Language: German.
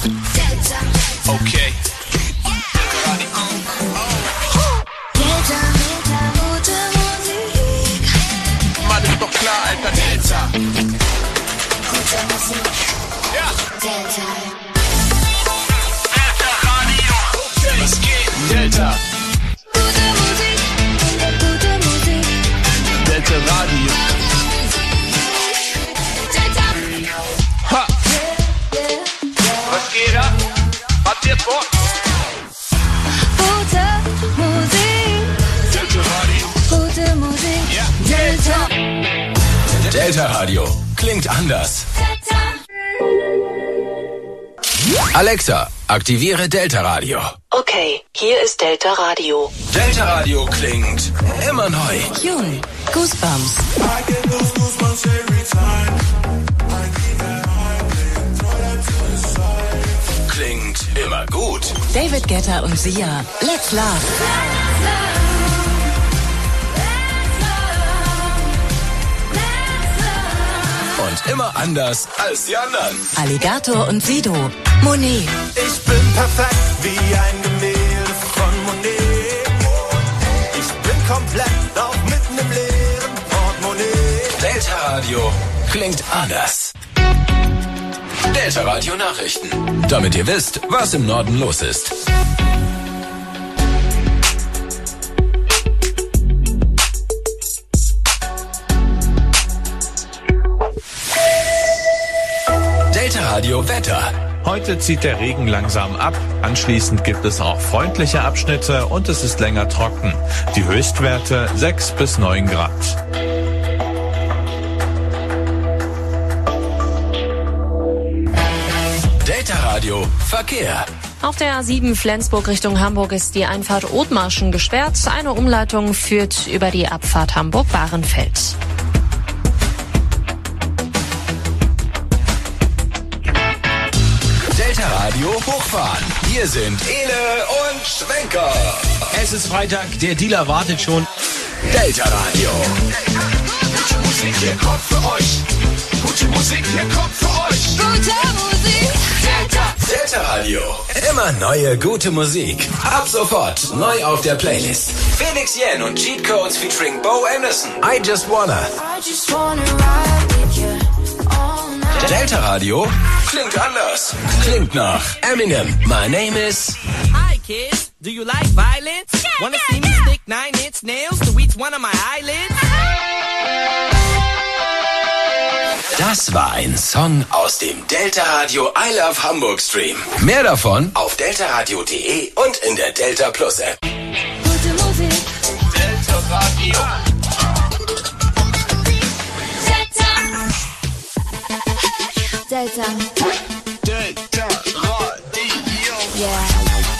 Okay. Mann, ist doch klar, Alter, Delta. Ja. Delta Radio. Okay. Was geht? Delta. Gute Musik. Delta Radio. Delta. Ha. Was geht ab? Was wird vor? Gute Musik. Delta Radio. Gute Musik. Ja. Delta. Delta Radio. Klingt anders. Alexa, aktiviere Delta Radio. Okay, hier ist Delta Radio. Delta Radio klingt immer neu. Jung, Goosebumps. Klingt immer gut. David Guetta und Sia. Let's Love. Und immer anders als die anderen. Alligator und Sido. Monet. Ich bin perfekt wie ein Gemälde von Monet. Ich bin komplett auch mitten im leeren Portemonnaie. Delta Radio klingt anders. Delta Radio Nachrichten. Damit ihr wisst, was im Norden los ist. Delta Radio Wetter. Heute zieht der Regen langsam ab. Anschließend gibt es auch freundliche Abschnitte und es ist länger trocken. Die Höchstwerte 6 bis 9 Grad. Delta Radio Verkehr. Auf der A7 Flensburg Richtung Hamburg ist die Einfahrt Othmarschen gesperrt. Eine Umleitung führt über die Abfahrt Hamburg-Bahrenfeld. Delta Radio Hochfahren. Hier sind Ele und Schwenker. Es ist Freitag, der Dealer wartet schon. Delta Radio. Gute Musik, hier kommt für euch. Gute Musik, hier kommt für euch. Gute Musik. Delta. Delta Radio. Immer neue gute Musik. Ab sofort neu auf der Playlist. Felix Yen und Cheat Codes featuring Bo Anderson. I Just Wanna. Delta Radio klingt anders. Klingt nach Eminem. My name is... Hi kids, do you like violence? Wanna see me stick 9-inch nails to each one of my eyelids? Das war ein Song aus dem Delta Radio I Love Hamburg Stream. Mehr davon auf deltaradio.de und in der Delta Plus App. Gute Musik. Delta Radio. Delta. Delta Radio. Yeah.